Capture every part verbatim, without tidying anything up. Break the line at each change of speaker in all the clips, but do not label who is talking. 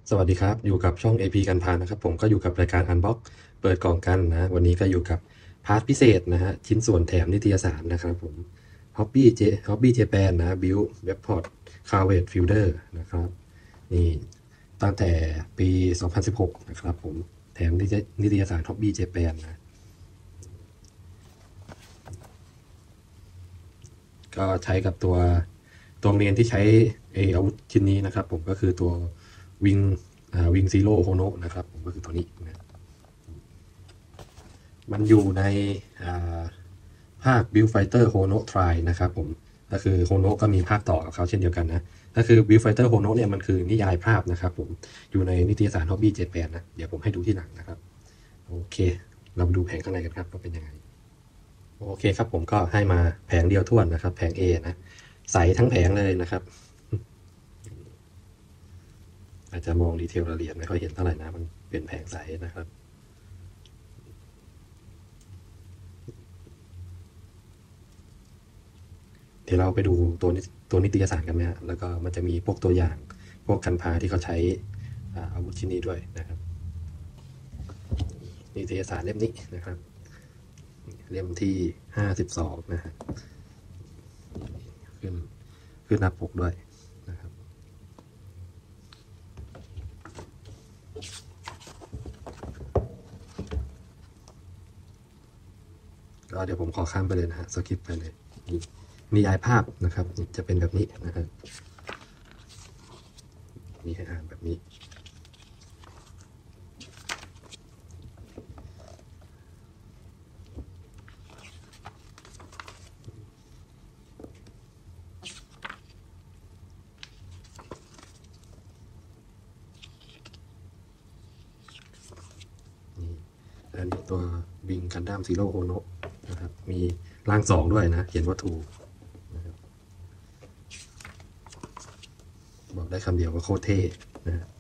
สวัสดีครับอยู่กับช่อง เอ พี กันพานะครับผมก็อยู่กับรายการ Unbox เปิดกล่องกันนะวันนี้ก็อยู่กับพาร์ทพิเศษนะฮะชิ้นส่วนแถมนิตยสารนะครับผม Hobby J Hobby Japan นะ Build Webport Carvet Fielder นะครับนี่ตั้งแต่ปี สองพันสิบหก นะครับผมแถมนิตยสาร Hobby Japan นะก็ใช้กับตัวตัวเรียนที่ใช้เออาวุธชิ้นนี้นะครับผมก็คือตัววิงอ่าวิงซีโร่โฮโนะนะครับผมก็คือตัวนี้นะ มันอยู่ในภาค Build Fighter Hono Try นะครับผมก็คือ Hono ก็มีภาคต่อกับเขาเช่นเดียวกันนะก็คือ Build Fighter Hono เนี่ยมันคือนิยายภาพนะครับผมอยู่ในนิตยสาร Hobby Japan นะเดี๋ยวผมให้ดูที่หลังนะครับโอเคเรามาดูแผงข้างในกันครับว่าเป็นยังไงโอเคครับผมก็ให้มาแผงเดียวท้วนนะครับแผง A นะใสทั้งแผงเลยนะครับอาจจะมองดีเทลรายละเอียดไม่ค่อยเห็นเท่าไหร่นะมันเป็นแผงใสนะครับ เดี๋ยวเราไปดูตัวตัวนิตยสารกันไหมฮะแล้วก็มันจะมีพวกตัวอย่างพวกกันพาที่เขาใช้อาวุธชิ้นนี้ด้วยนะครับนิตยสารเล่มนี้นะครับเล่มที่ห้าสิบสองนะฮะขึ้นขึ้นหน้าปกด้วยนะครับก็เดี๋ยวผมขอข้ามไปเลยนะฮะสกิปไปเลยนิยายภาพนะครับจะเป็นแบบนี้นะครับมีให้อ่านแบบนี้อันนี้ตัวบิงกันดั้มซีโร่โฮโนะนะครับมีร่างสองด้วยนะเขียนว่าถูกนะครับบอกได้คำเดียวว่าโคตรเท่นะฮะ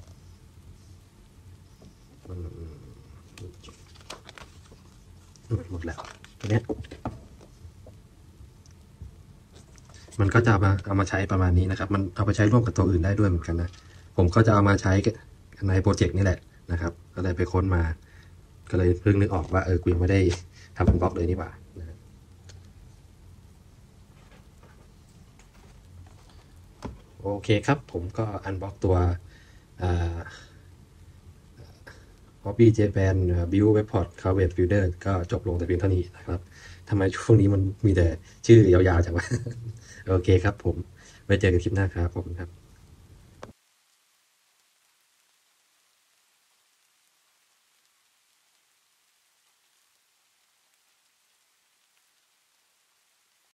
หมดแล้วตัวเนี้ย มันก็จะเอามาเอามาใช้ประมาณนี้นะครับมันเอาไปใช้ร่วมกับตัวอื่นได้ด้วยเหมือนกันนะผมก็จะเอามาใช้ในโปรเจกต์นี่แหละนะครับก็เลยไปค้นมาก็เลยเพิ่งนึกออกว่าเออกูยังไม่ได้ทำเป็นบล็อกเลยนี่หว่านะโอเคครับผมก็อันบล็อกตัวอ่า Hobby Japan Build Webport Carvet Fielder ก็จบลงแต่เพียงเท่านี้นะครับทำไมช่วงนี้มันมีแต่ชื่อยาวๆจังวะโอเคครับผมไว้เจอกันคลิปหน้าครับขอบคุณครับ